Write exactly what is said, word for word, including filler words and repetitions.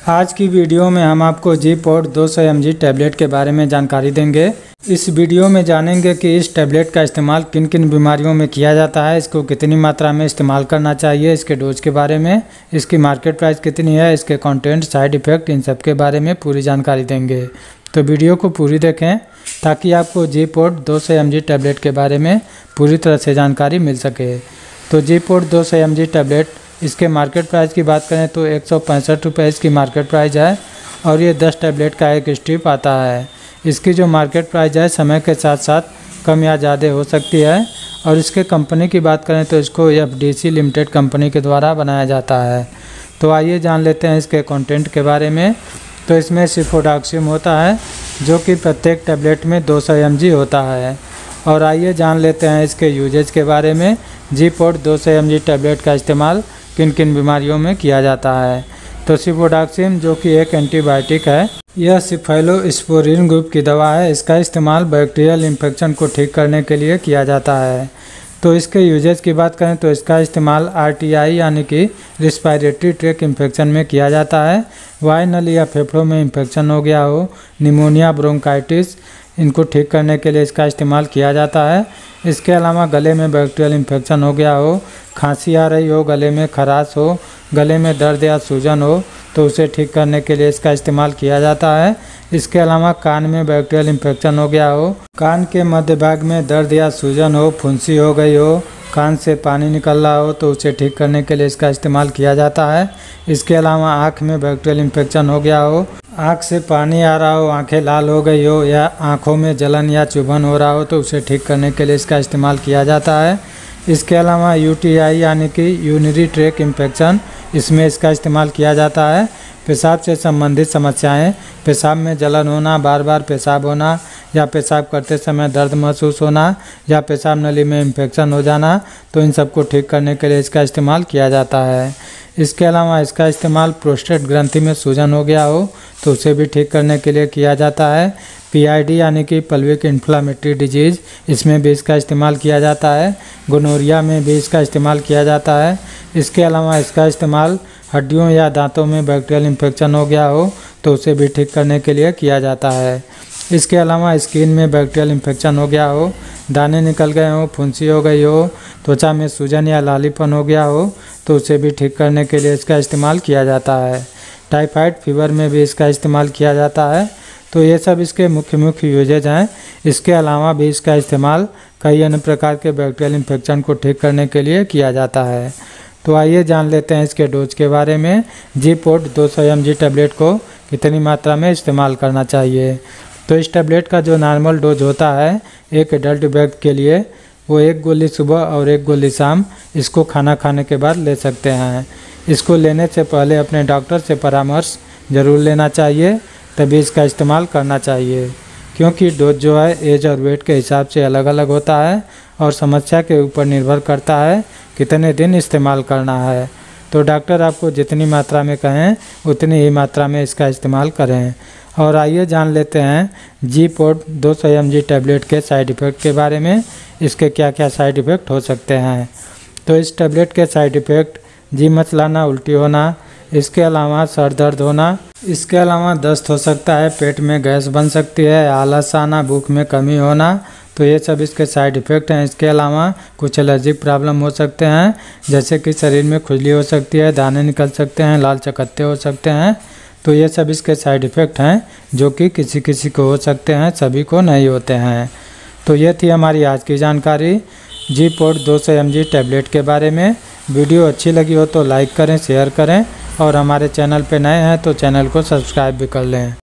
आज की वीडियो में हम आपको जी पोर्ट दो सौ एम जी टैबलेट के बारे में जानकारी देंगे। इस वीडियो में जानेंगे कि इस टैबलेट का इस्तेमाल किन किन बीमारियों में किया जाता है, इसको कितनी मात्रा में इस्तेमाल करना चाहिए, इसके डोज के बारे में, इसकी मार्केट प्राइस कितनी है, इसके कंटेंट, साइड इफ़ेक्ट, इन सब के बारे में पूरी जानकारी देंगे। तो वीडियो को पूरी देखें ताकि आपको जी पोर्ट दो सौ एम जी टैबलेट के बारे में पूरी तरह से जानकारी मिल सके। तो जी पोर्ट दो सौ एम जी टैबलेट, इसके मार्केट प्राइस की बात करें तो एक सौ पैंसठ रुपये इसकी मार्केट प्राइस है और ये दस टैबलेट का एक स्ट्रिप आता है। इसकी जो मार्केट प्राइस है समय के साथ साथ कम या ज़्यादा हो सकती है। और इसके कंपनी की बात करें तो इसको F D C limited company के द्वारा बनाया जाता है। तो आइए जान लेते हैं इसके कंटेंट के बारे में। तो इसमें सिफोडाक्सिम होता है जो कि प्रत्येक टैबलेट में दो सौ एम जी होता है। और आइए जान लेते हैं इसके यूजेज के बारे में। जी पोर्ट दो सौ एम जी टैबलेट का इस्तेमाल किन किन बीमारियों में किया जाता है। तो सिफोडाक्सिम जो कि एक एंटीबायोटिक है, यह सिफाइलोस्पोरिन ग्रुप की दवा है। इसका इस्तेमाल बैक्टीरियल इन्फेक्शन को ठीक करने के लिए किया जाता है। तो इसके यूजेज की बात करें तो इसका इस्तेमाल आर टी आई यानी कि रिस्पायरेटरी ट्रैक इन्फेक्शन में किया जाता है। वायु नली या फेफड़ों में इन्फेक्शन हो गया हो, निमोनिया, ब्रोंकाइटिस, इनको ठीक करने के लिए इसका इस्तेमाल किया जाता है। इसके अलावा गले में बैक्टीरियल इन्फेक्शन हो गया हो, खांसी आ रही हो, गले में खराश हो, गले में दर्द या सूजन हो तो उसे ठीक करने के लिए इसका इस्तेमाल किया जाता है। इसके अलावा कान में बैक्टीरियल इन्फेक्शन हो गया हो, कान के मध्य भाग में दर्द या सूजन हो, फुंसी हो गई हो, कान से पानी निकल रहा हो तो उसे ठीक करने के लिए इसका इस्तेमाल किया जाता है। इसके अलावा आँख में बैक्टीरियल इन्फेक्शन हो गया हो, आँख से पानी आ रहा हो, आंखें लाल हो गई हो या आँखों में जलन या चुभन हो रहा हो तो उसे ठीक करने के लिए इसका इस्तेमाल किया जाता है। इसके अलावा यू टी आई यानी कि यूरिनरी ट्रैक इन्फेक्शन, इसमें इसका इस्तेमाल किया जाता है। पेशाब से संबंधित समस्याएं, पेशाब में जलन होना, बार बार पेशाब होना या पेशाब करते समय दर्द महसूस होना या पेशाब नली में इन्फेक्शन हो जाना, तो इन सबको ठीक करने के लिए इसका इस्तेमाल किया जाता है। इसके अलावा इसका इस्तेमाल प्रोस्टेट ग्रंथि में सूजन हो गया हो तो उसे भी ठीक करने के लिए किया जाता है। पी आई डी यानी कि पल्विक इन्फ्लामेटरी डिजीज़, इसमें भी इसका इस्तेमाल किया जाता है। गोनोरिया में भी इसका इस्तेमाल किया जाता है। इसके अलावा इसका इस्तेमाल हड्डियों या दांतों में बैक्टीरियल इन्फेक्शन हो गया हो तो उसे भी ठीक करने के लिए किया जाता है। इसके अलावा स्किन में बैक्टीरियल इन्फेक्शन हो गया हो, दाने निकल गए हो, फुंसी हो गई हो, त्वचा में सूजन या लालीपन हो गया हो तो उसे भी ठीक करने के लिए इसका इस्तेमाल किया जाता है। टाइफाइड फीवर में भी इसका इस्तेमाल किया जाता है। तो ये सब इसके मुख्य मुख्य यूजेज हैं। इसके अलावा भी इसका इस्तेमाल कई अन्य प्रकार के बैक्टीरियल इन्फेक्शन को ठीक करने के लिए किया जाता है। तो आइए जान लेते हैं इसके डोज के बारे में। जी पोर्ट दो सौ एम जी टैबलेट को कितनी मात्रा में इस्तेमाल करना चाहिए। तो इस टैबलेट का जो नॉर्मल डोज होता है एक एडल्ट व्यक्ति के लिए, वो एक गोली सुबह और एक गोली शाम इसको खाना खाने के बाद ले सकते हैं। इसको लेने से पहले अपने डॉक्टर से परामर्श ज़रूर लेना चाहिए, तभी इसका इस्तेमाल करना चाहिए, क्योंकि डोज जो है एज और वेट के हिसाब से अलग अलग होता है और समस्या के ऊपर निर्भर करता है कितने दिन इस्तेमाल करना है। तो डॉक्टर आपको जितनी मात्रा में कहें उतनी ही मात्रा में इसका इस्तेमाल करें। और आइए जान लेते हैं जी पोर्ट दो सौ एम जी टैबलेट के साइड इफ़ेक्ट के बारे में, इसके क्या क्या साइड इफ़ेक्ट हो सकते हैं। तो इस टैबलेट के साइड इफ़ेक्ट जी मचलाना, उल्टी होना, इसके अलावा सर दर्द होना, इसके अलावा दस्त हो सकता है, पेट में गैस बन सकती है, आलस आना, भूख में कमी होना, तो ये सब इसके साइड इफ़ेक्ट हैं। इसके अलावा कुछ एलर्जिक प्रॉब्लम हो सकते हैं, जैसे कि शरीर में खुजली हो सकती है, दाने निकल सकते हैं, लाल चकत्ते हो सकते हैं। तो ये सब इसके साइड इफ़ेक्ट हैं जो कि किसी किसी को हो सकते हैं, सभी को नहीं होते हैं। तो ये थी हमारी आज की जानकारी जी पोर्ट दो सौ एम जी टैबलेट के बारे में। वीडियो अच्छी लगी हो तो लाइक करें, शेयर करें और हमारे चैनल पे नए हैं तो चैनल को सब्सक्राइब भी कर लें।